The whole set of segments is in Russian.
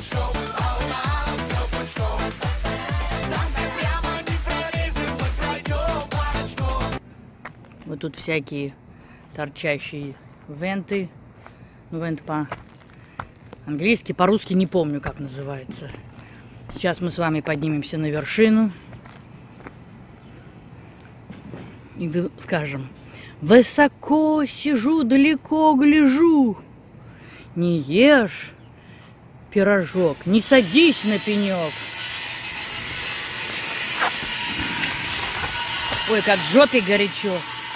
Вот тут всякие торчащие венты. Ну, вент по-английски, по-русски не помню, как называется. Сейчас мы с вами поднимемся на вершину. И скажем: высоко сижу, далеко гляжу. Не ешь пирожок, не садись на пенек. Ой, как в жопе горячо.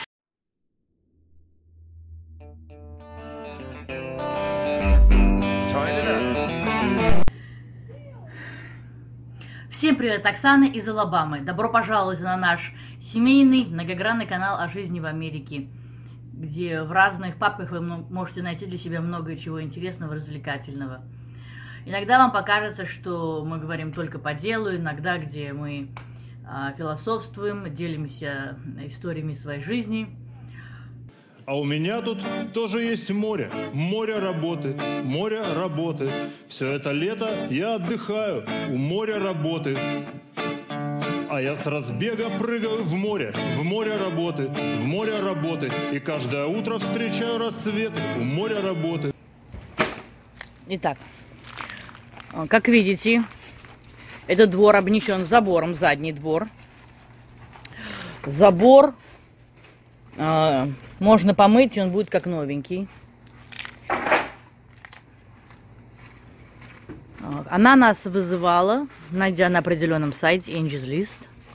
Всем привет, Оксана из Алабамы. Добро пожаловать на наш семейный многогранный канал о жизни в Америке, где в разных папках вы можете найти для себя много чего интересного, развлекательного. Иногда вам покажется, что мы говорим только по делу, иногда где мы философствуем, делимся историями своей жизни. А у меня тут тоже есть море, море работы, море работы. Все это лето я отдыхаю, у моря работы. А я с разбега прыгаю в море работы, в море работы. И каждое утро встречаю рассвет, у моря работы. Итак, как видите, этот двор обнесен забором, задний двор. Забор можно помыть, и он будет как новенький. Она нас вызывала, найдя на определенном сайте Angie's List.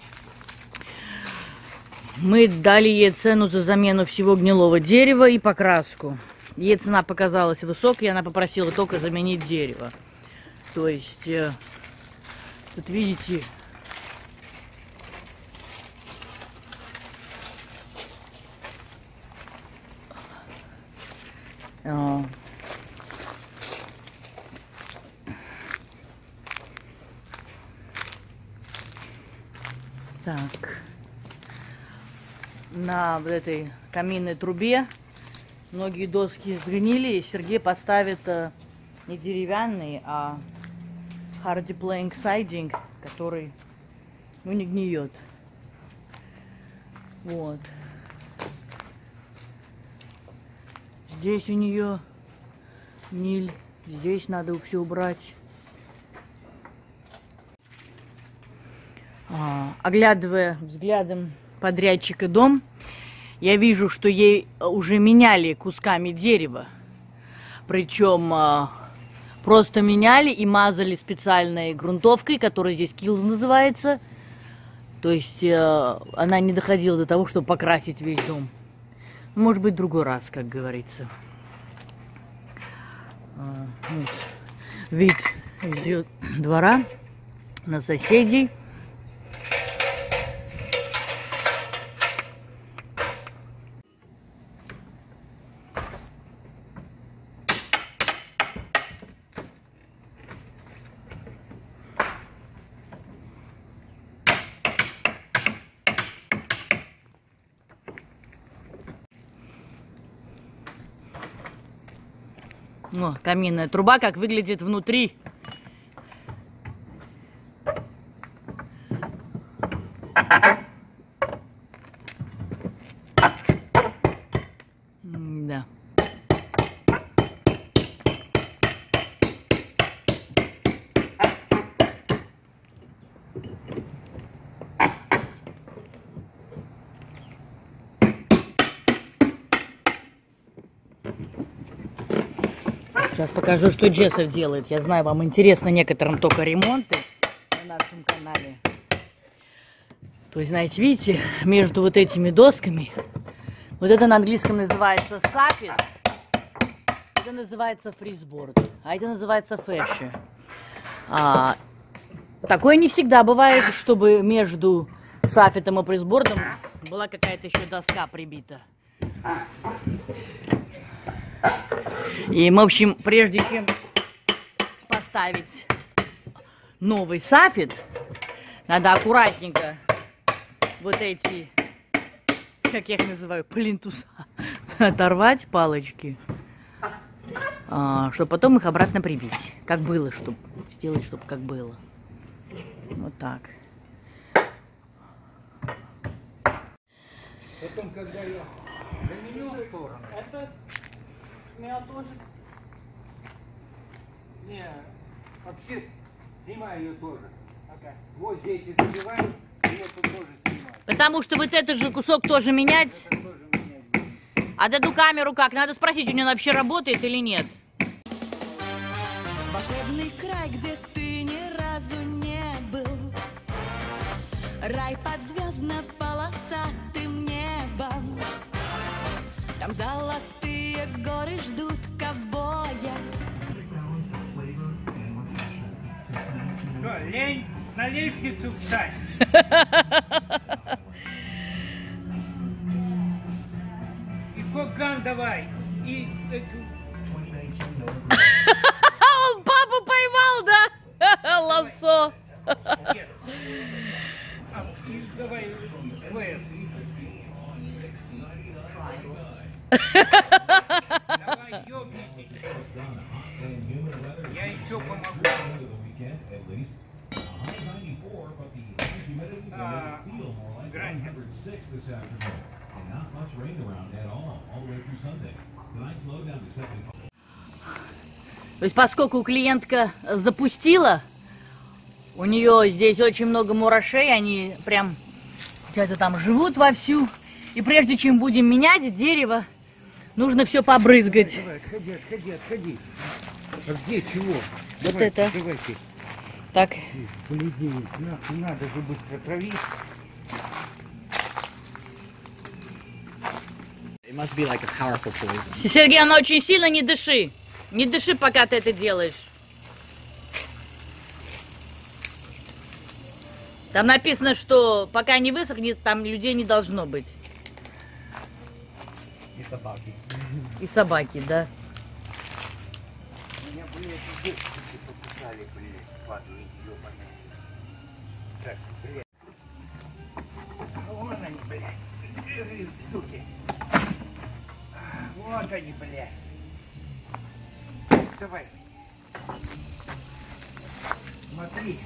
Мы дали ей цену за замену всего гнилого дерева и покраску. Ей цена показалась высокой, и она попросила только заменить дерево. То есть, тут видите, так, на вот этой каминной трубе многие доски сгнили, и Сергей поставит не деревянный, а hardy plank siding, который, ну, не гниет. Вот. Здесь у нее гниль, здесь надо все убрать. Оглядывая взглядом подрядчика дом, я вижу, что ей уже меняли кусками дерева. Причем просто меняли и мазали специальной грунтовкой, которая здесь Kills называется. То есть она не доходила до того, чтобы покрасить весь дом. Может быть, в другой раз, как говорится. Вот. Вид из двора на соседей. О, каминная труба, как выглядит внутри. Да. Сейчас покажу, что Джессов делает. Я знаю, вам интересно некоторым только ремонты на нашем канале. То есть, знаете, видите, между вот этими досками, вот это на английском называется сафет, это называется фризборд, а это называется фэши. Такое не всегда бывает, чтобы между сафетом и фризбордом была какая-то еще доска прибита. И, в общем, прежде чем поставить новый сафет, надо аккуратненько вот эти, как я их называю, плинтуса, оторвать палочки, чтобы потом их обратно прибить, как было, чтобы сделать, чтобы как было. Вот так. Потом, когда я заменю сторону, Это меня тоже. не, вообще снимаю ее тоже. Вот здесь и забиваю, и эту тоже снимаю. Потому что вот этот же кусок тоже менять. Это тоже менять. А эту камеру как? Надо спросить, у нее вообще работает или нет. Волшебный край, где ты ни разу не был. Рай под звездно-полосатым небом. Там золотые горы ждут ковбоя. Что, лень на лестницу встать? И кокган давай. И Он папу поймал, да? Лассо. нет. И давай ВС. Давай, ёбнитесь. Я еще помогу. Грань. То есть, поскольку клиентка запустила, у нее здесь очень много мурашей, они прям где-то там живут вовсю. И прежде чем будем менять дерево, нужно все побрызгать. Давай, отходи. А где чего? Вот Давайте, это. давайте. Так, Полетели. Надо же быстро травить. It must be like a powerful poison. Сергей, она очень сильно не дыши. Не дыши, пока ты это делаешь. Там написано, что пока не высохнет, там людей не должно быть. И собаки. И собаки, да. Меня, блядь, девчонки покусали, блядь, падают, ёбаные. Так, блядь. Вон они, блядь. Суки. Вот они, блядь. Давай. Смотри.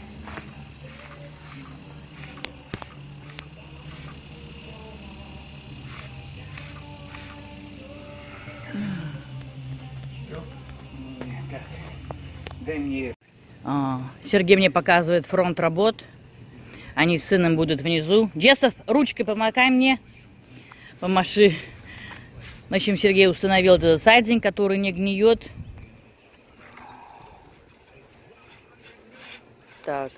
Так. Дай мне. Сергей мне показывает фронт работ. Они с сыном будут внизу. Джессов, ручкой помогай мне. Помаши. В общем, Сергей установил этот сайдинг, который не гниет. Так.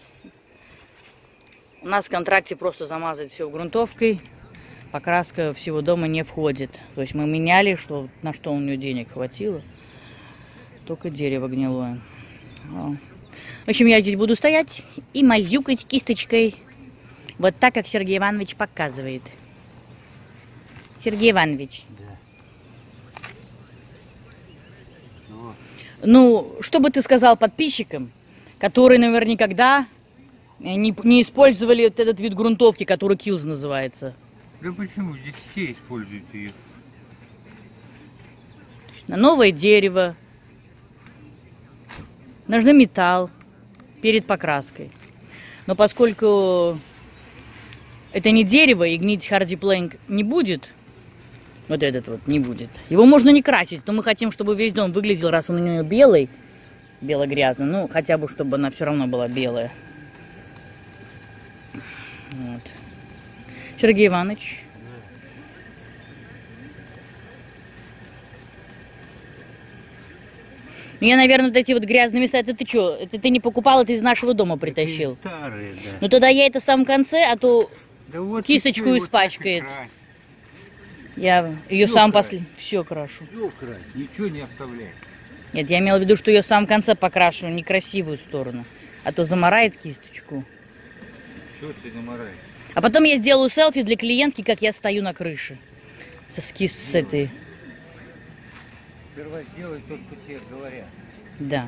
У нас в контракте просто замазать все грунтовкой. Покраска всего дома не входит. То есть мы меняли, что, на что у нее денег хватило. Только дерево гнилое. В общем, я здесь буду стоять и мазюкать кисточкой. Вот так, как Сергей Иванович показывает. Сергей Иванович. Вот. Ну, что бы ты сказал подписчикам, которые, наверное, никогда не использовали вот этот вид грунтовки, который Kills называется? Да почему? Здесь все используют ее. На новое дерево. Нужно металл перед покраской. Но поскольку это не дерево и гнить HardiePlank не будет, вот этот вот не будет, его можно не красить, но мы хотим, чтобы весь дом выглядел, раз он у нее белый, бело-грязный, ну хотя бы, чтобы она все равно была белая. Вот. Сергей Иванович. Я, наверное, вот эти вот грязные места, это ты что? Это ты не покупал, это из нашего дома притащил? Старые, да. Ну тогда я это в самом конце, а то Да вот кисточку теперь вот испачкает. так и крась. я ее Всё сам крась. после... Все крашу. Всё крась, ничего не оставляй. Нет, я имела в виду, что ее в самом конце покрашу, некрасивую сторону. А то замарает кисточку. Что ты намораешь? А потом я сделаю селфи для клиентки, как я стою на крыше. С этой... Сперва сделай то, что тебе говорят. Да.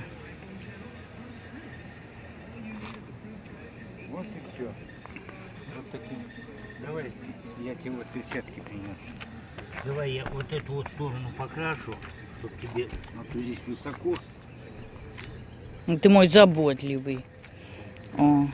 Вот и все. Вот таким. Давай, я тебе вот перчатки принес. Давай я вот эту вот сторону покрашу, чтобы тебе, вот здесь высоко. Ну, ты мой заботливый. О.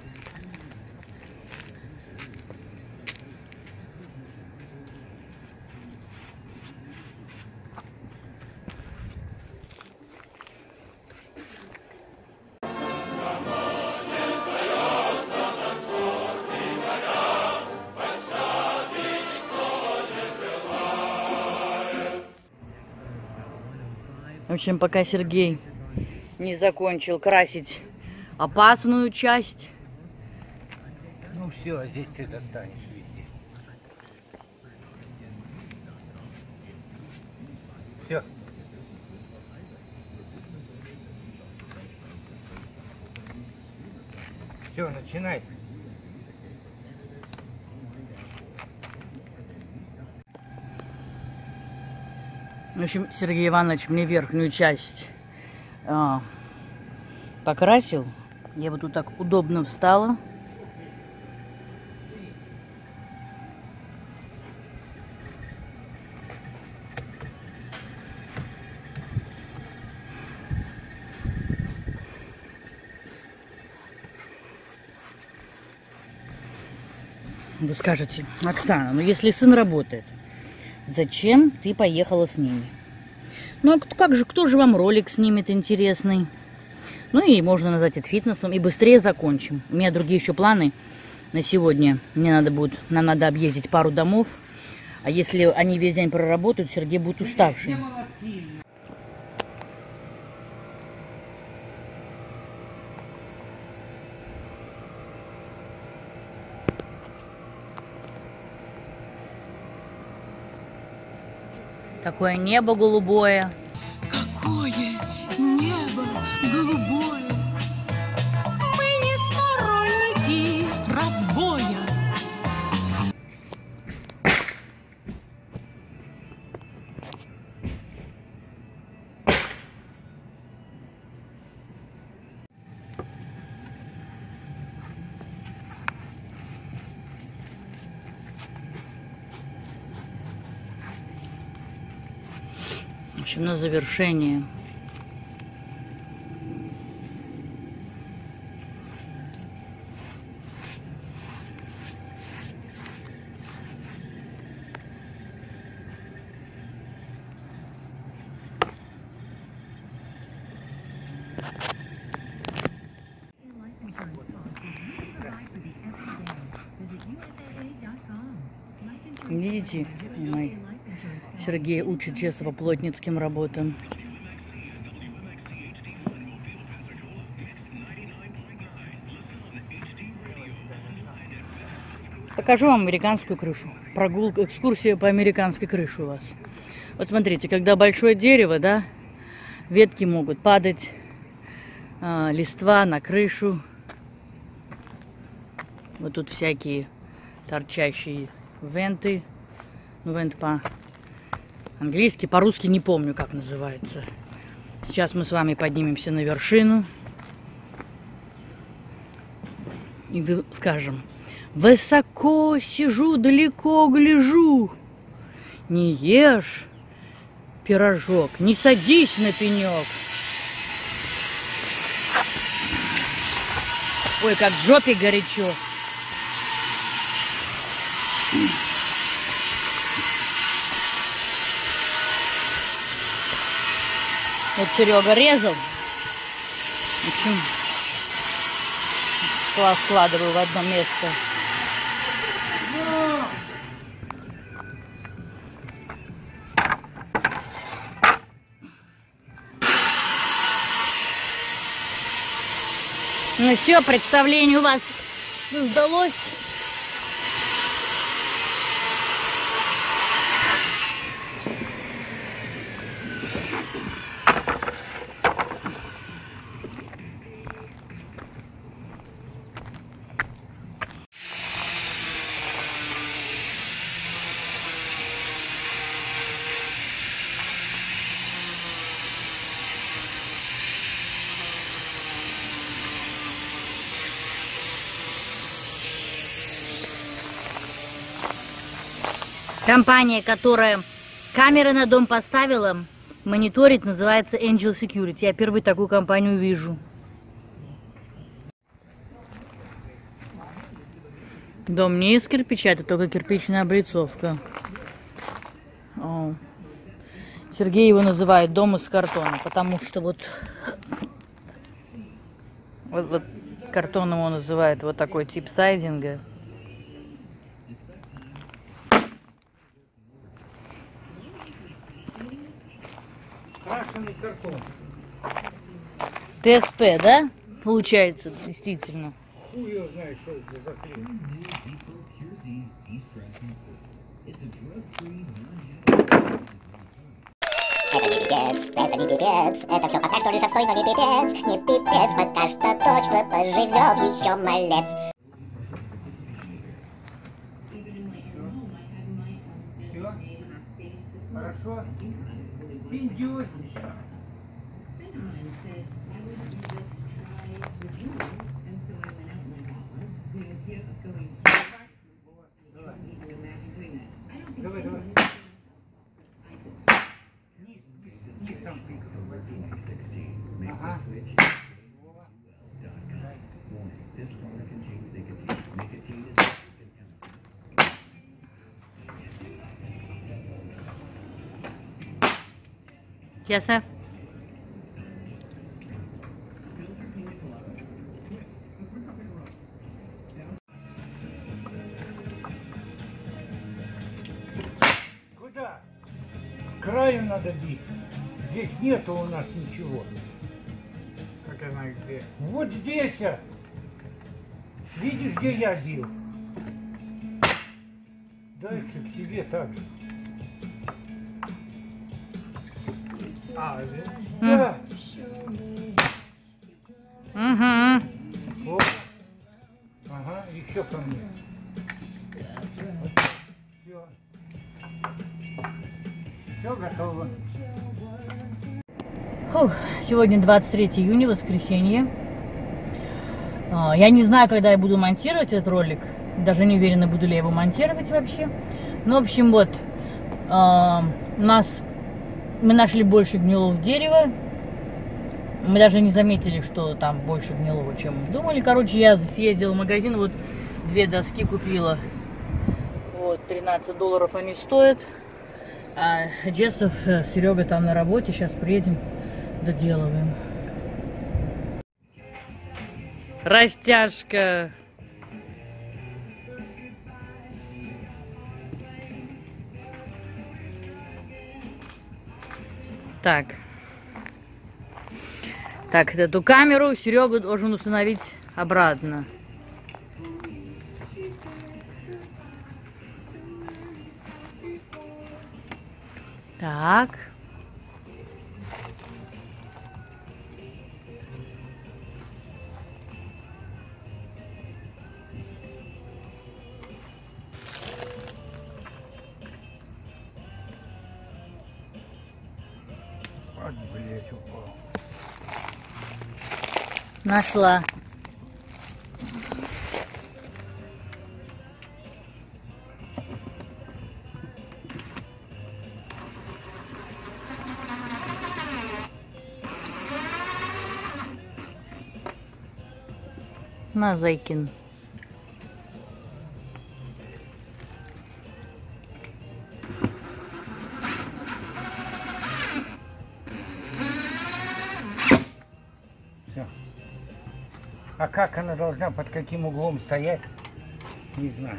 В общем, пока Сергей не закончил красить опасную часть. Ну все, здесь ты достанешь везде. Все. Все, начинай. В общем, Сергей Иванович мне верхнюю часть покрасил. Я вот тут так удобно встала. Вы скажете: Оксана, ну если сын работает, зачем ты поехала с ними? Ну, а как же, кто же вам ролик снимет интересный? Ну, и можно назвать это фитнесом, и быстрее закончим. У меня другие еще планы на сегодня. Нам надо объездить пару домов. А если они весь день проработают, Сергей будет уставший. Такое небо голубое. Какое небо голубое. Мы не сторонники разбоя. В общем, на завершение. Видите, мой Сергей учит сейчас по плотницким работам. Покажу вам американскую крышу. Прогулка, экскурсия по американской крыше у вас. Вот смотрите, когда большое дерево, да, ветки могут падать, листва на крышу. Вот тут всякие торчащие венты. Ну, вент по-английски, по-русски не помню, как называется. Сейчас мы с вами поднимемся на вершину. И скажем: высоко сижу, далеко гляжу. Не ешь пирожок, не садись на пенек. Ой, как в жопе горячо. Вот Серега резал. В общем, складываю в одно место. Ну все, представление у вас создалось. Компания, которая камеры на дом поставила, мониторить, называется Angel Security. Я первый такую компанию вижу. Дом не из кирпича, это только кирпичная облицовка. О. Сергей его называет дом из картона, потому что вот картоном он называет вот такой тип сайдинга. Крашеный картон. ТСП, да? Получается, действительно. Хуй его знает, что это за хрень. Это не пипец, это все пока что лишь отстой, но не пипец, не пипец, пока что точно поживем еще малец. Все? Хорошо? Пиндюр. Давай, давай. Низ там ага. Yes, sir. Куда? С краю надо бить. Здесь нету у нас ничего. Как она где? Вот здесь. Видишь, где я бил? Дальше к себе так же. А, здесь? Да. Угу. Вот. Ага, еще ко мне. Все. Все готово. Фух, сегодня 23 июня, воскресенье. Я не знаю, когда я буду монтировать этот ролик. Даже не уверена, буду ли я его монтировать вообще. Ну, в общем, вот. Мы нашли больше гнилого дерева. Мы даже не заметили, что там больше гнилого, чем мы думали. Короче, я съездила в магазин, вот 2 доски купила. Вот, $13 они стоят. А Джессов, Серега там на работе, сейчас приедем, доделываем. Растяжка. Так, эту камеру Серега должен установить обратно. Так. Вот, блядь, упал. Нашла. Мазайкин. Все. А как она должна, под каким углом стоять, не знаю.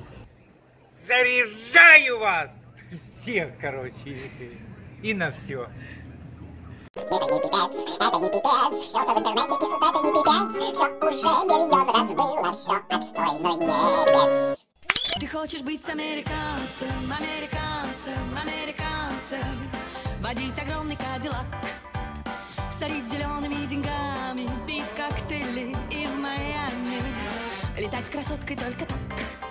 Заряжаю вас всех, короче, и на все. Это не пипец, все, что в интернете пишут, это не пипец, все уже миллион раз было, все отстой, но не бец. Ты хочешь быть американцем, американцем, американцем, водить огромный кадиллак, сорить зелеными деньгами, пить коктейли и в Майами, летать с красоткой только так.